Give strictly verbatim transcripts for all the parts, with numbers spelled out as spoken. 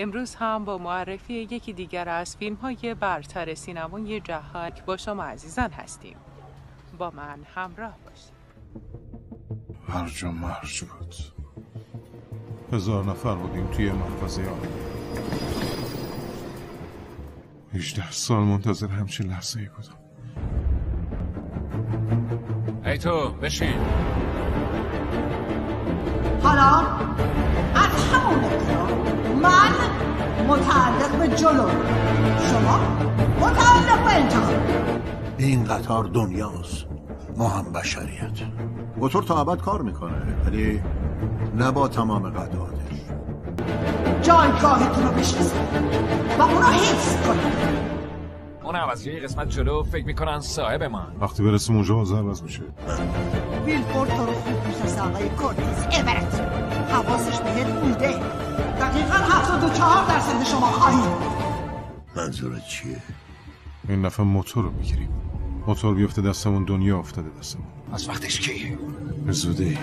امروز هم با معرفی یکی دیگر از فیلم‌های برتر سینمای جهان با شما عزیزان هستیم. با من همراه باشید. هرج و مرج بود. هزار نفر بودیم توی محفظه آن. هجده سال منتظر همچین لحظه ای بودم. ای تو بشین. حالا از همون ابتدا من متعلق به جلو، شما متعلق به انتقال. این قطار دنیاست، ما هم بشریت. موتور تا ابد کار میکنه ولی نه با تمام قطعاتش. جایگاهتون رو بشناسید و اون رو حفظ کنید. اون عوضی یه قسمت جلو فکر میکنن صاحب من. وقتی برسیم اونجا وضع عوض میشه. ویلفورد تو رو خوب میشناسه آقای کورتیز ایورت. حواسش بهت بوده. دقیقا هفتاد و چهار درصد شما خواهید. منظورت چیه؟ این نفع موتور رو میگیریم. موتور بیفته دستمون، دنیا افتاده دستمون. از وقتش کیه؟ به زودی.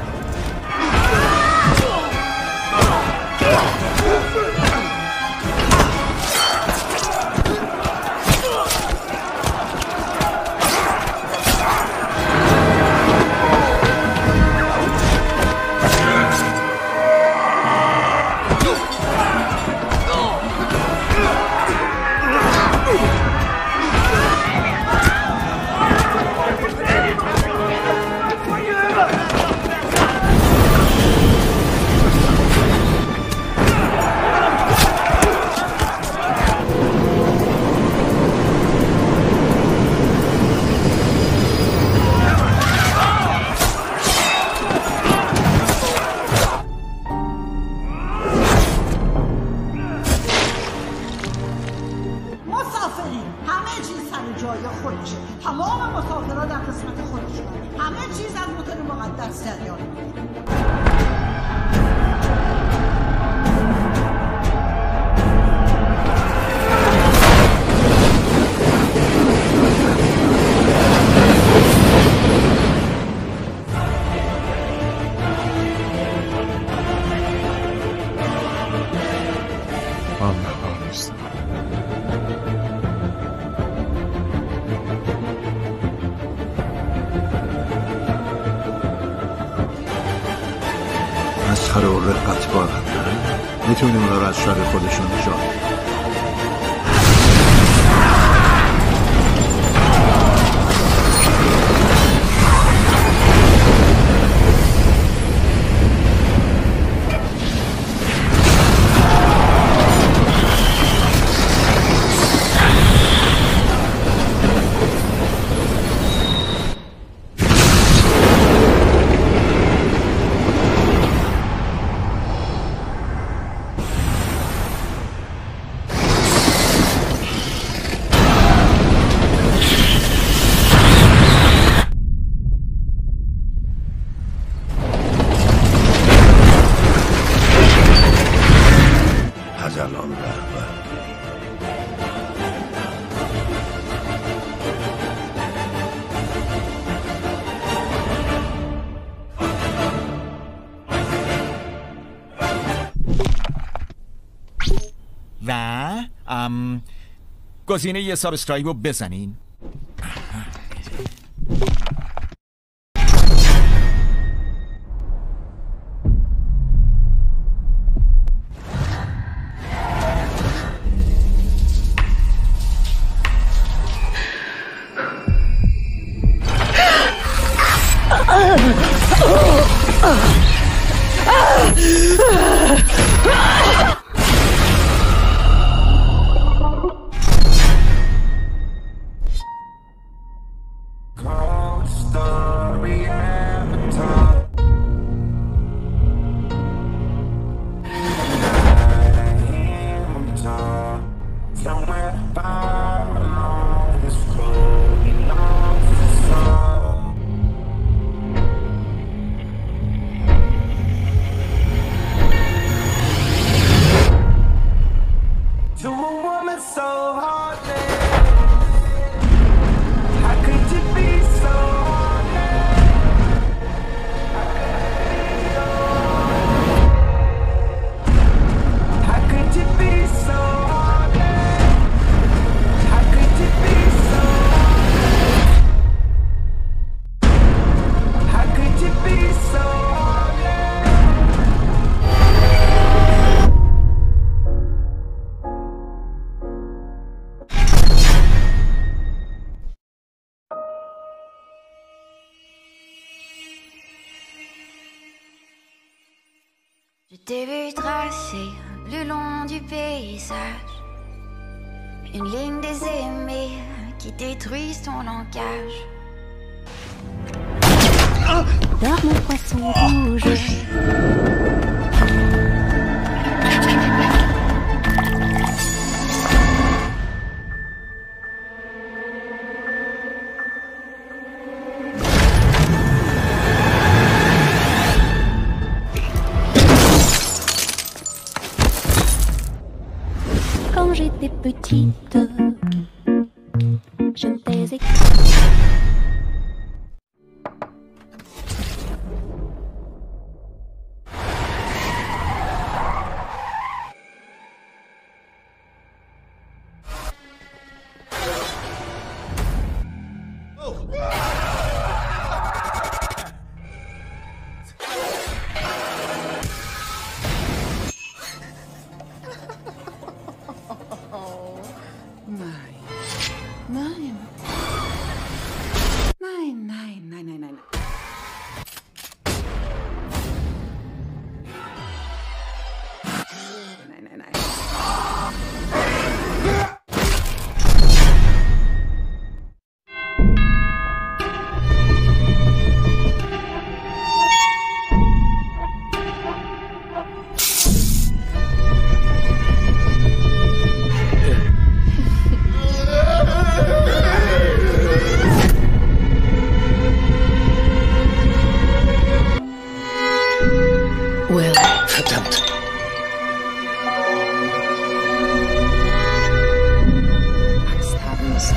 تمام مسافرها در قسمت خودشون، همه چیز از موتور مقدس جریان می‌گیره. مسخره و رقت بار هم داره. میتونیم اونا رو از شر خودشون نجات بدیم. از الان رهبر و ام گزینه یه سابسکرایب رو بزنین. t'ai vu tracer le long du paysage une ligne des aimés qui détruisent ton langage. Dors mon poisson rouge. Quand j'étais petite, je me taisais. Nein. Nein, nein, nein, nein, nein. Nein, nein, nein. Verdammt. Angst haben müssen.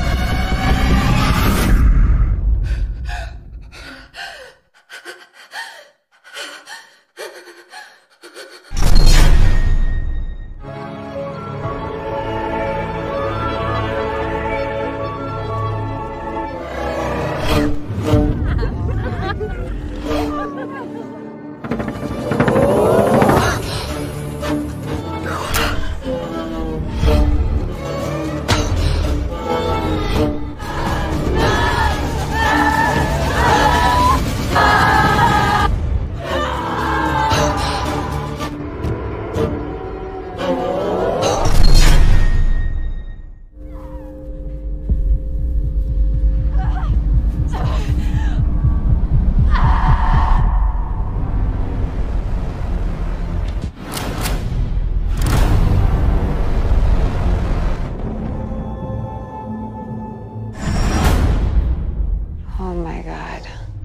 Oh my God.